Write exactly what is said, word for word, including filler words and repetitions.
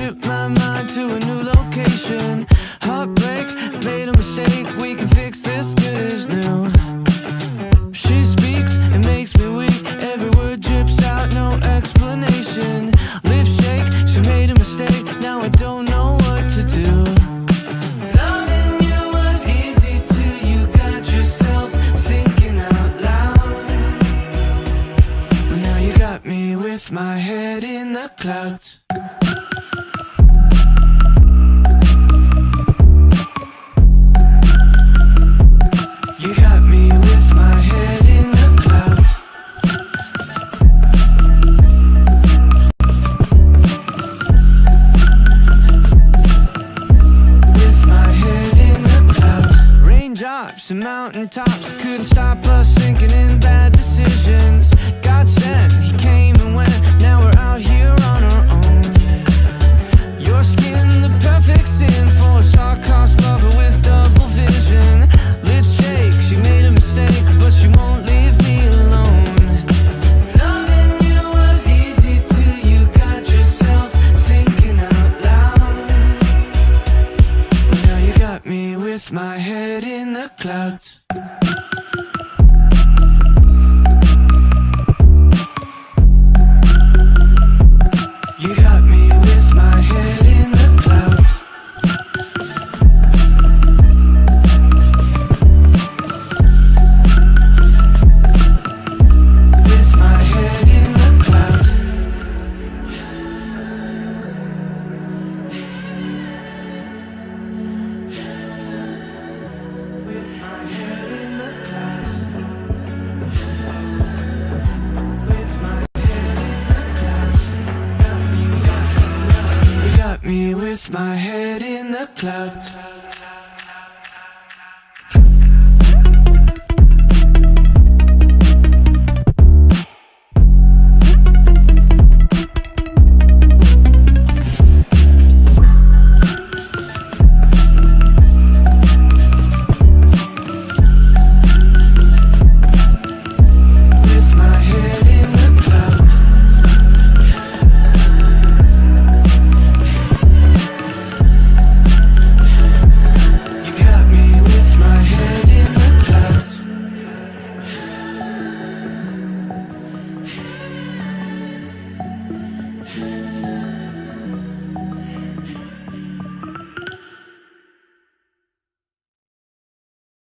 trip my mind to a new location. Heartbreak, made a mistake, we can fix this, good as new. She speaks, it makes me weak, every word drips out, no explanation. Lips shake, she made a mistake, now I don't know what to do. Loving you was easy till you got yourself thinking out loud. Now you got me with my head in the clouds. You got me with my head in the clouds. With my head in the clouds. Raindrops and mountaintops couldn't stop us sinking in bad decisions. God sent, he came and went, now we're out here on our own. Your skin, the perfect sin for a star-crossed lover with double vision. Lips shake, she made a mistake, but she won't leave me alone. Loving you was easy till you got yourself thinking out loud. Now you got me with my head in the clouds. You got me with my head in the clouds. With my head in the clouds. With my head in the clouds. With my head in the clouds. You got me with my head in the clouds.